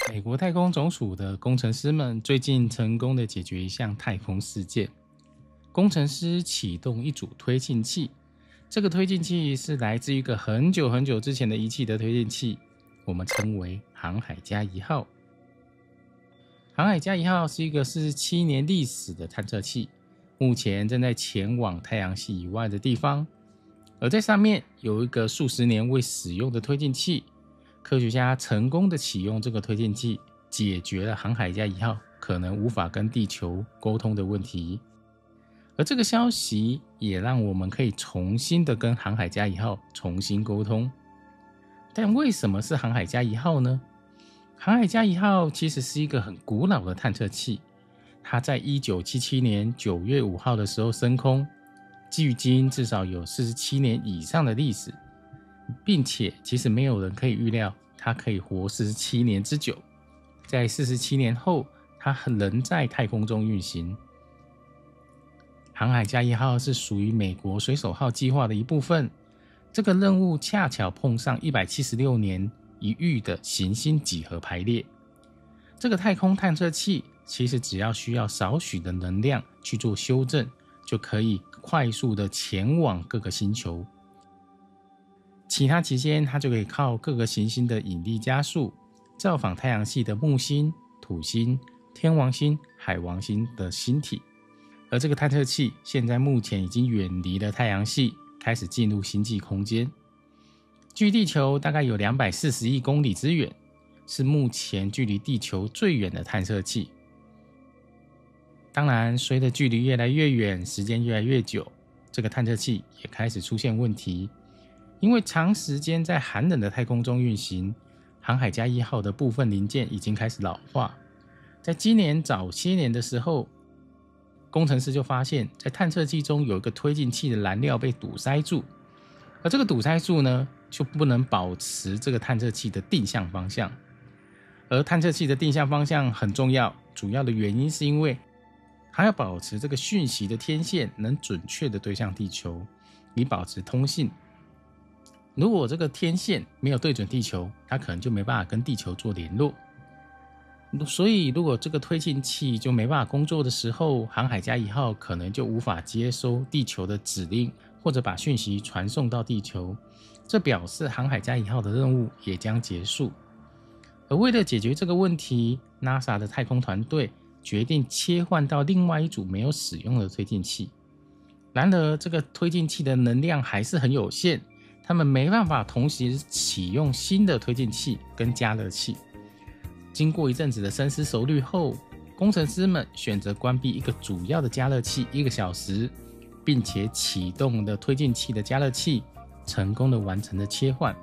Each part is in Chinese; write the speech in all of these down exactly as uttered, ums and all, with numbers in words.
美国太空总署的工程师们最近成功的解决一项太空事件。工程师启动一组推进器，这个推进器是来自一个很久很久之前的仪器的推进器，我们称为航海家一号。航海家一号是一个四十七年历史的探测器，目前正在前往太阳系以外的地方，而在上面有一个数十年未使用的推进器。科学家成功的启用这个推进器，解决了航海家一号可能无法跟地球沟通的问题。而这个消息也让我们可以重新的跟航海家一号重新沟通。但为什么是航海家一号呢？航海家一号其实是一个很古老的探测器，它在一九七七年九月五号的时候升空，距今至少有四十七年以上的历史，并且其实没有人可以预料它可以活四十七年之久。在四十七年后，它仍在太空中运行。航海家一号是属于美国水手号计划的一部分，这个任务恰巧碰上一百七十六年一遇的行星几何排列。这个太空探测器其实只要需要少许的能量去做修正，就可以快速的前往各个星球。其他期间，它就可以靠各个行星的引力加速，造访太阳系的木星、土星、天王星、海王星的星体。而这个探测器现在目前已经远离了太阳系，开始进入星际空间。距地球大概有两百四十亿公里之远，是目前距离地球最远的探测器。当然，随着距离越来越远，时间越来越久，这个探测器也开始出现问题。因为长时间在寒冷的太空中运行，航海家一号的部分零件已经开始老化。在今年早些年的时候，工程师就发现，在探测器中有一个推进器的燃料被堵塞住，而这个堵塞住呢，就不能保持这个探测器的定向方向。而探测器的定向方向很重要，主要的原因是因为它要保持这个讯息的天线能准确的对向地球，以保持通信。如果这个天线没有对准地球，它可能就没办法跟地球做联络。所以如果这个推进器就没办法工作的时候，航海家一号可能就无法接收地球的指令，或者把讯息传送到地球。这表示航海家一号的任务也将结束。而为了解决这个问题， NASA 的太空团队决定切换到另外一组没有使用的推进器。然而这个推进器的能量还是很有限，他们没办法同时启用新的推进器跟加热器。经过一阵子的深思熟虑后，工程师们选择关闭一个主要的加热器一个小时，并且启动了推进器的加热器，成功的完成了切换。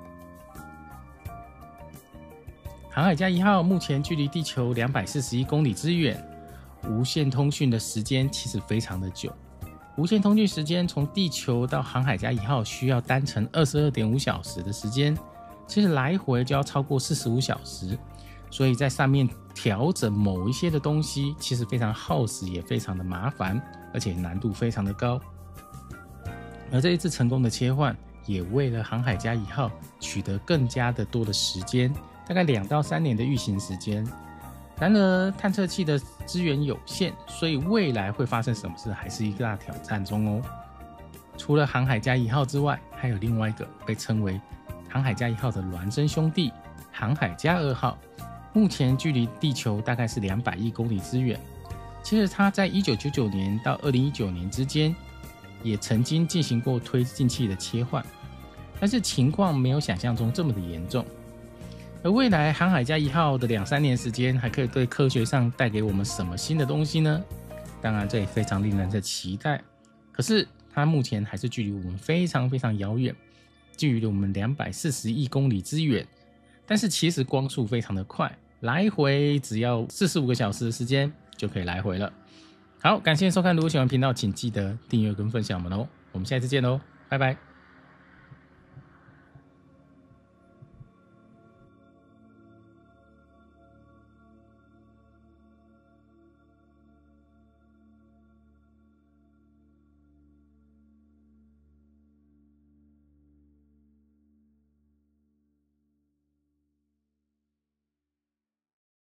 航海家一号目前距离地球两百四十一公里之远，无线通讯的时间其实非常的久。无线通讯时间从地球到航海家一号需要单程 二十二点五小时的时间，其实来回就要超过四十五小时。所以在上面调整某一些的东西，其实非常耗时，也非常的麻烦，而且难度非常的高。而这一次成功的切换，也为了航海家一号取得更加的多的时间，大概两到三年的运行时间。然而探测器的资源有限，所以未来会发生什么事还是一个大挑战中哦。除了航海家一号之外，还有另外一个被称为航海家一号的孪生兄弟航海家二号，目前距离地球大概是两百亿公里之远。其实它在一九九九年到二零一九年之间也曾经进行过推进器的切换，但是情况没有想象中这么的严重。而未来航海家一号的两三年时间还可以对科学上带给我们什么新的东西呢？当然这也非常令人的期待，可是它目前还是距离我们非常非常遥远，距离我们两百四十亿公里之远。但是其实光速非常的快，来回只要四十五个小时的时间就可以来回了。好，感谢收看，如果喜欢频道请记得订阅跟分享我们哦，我们下次见喽，拜拜。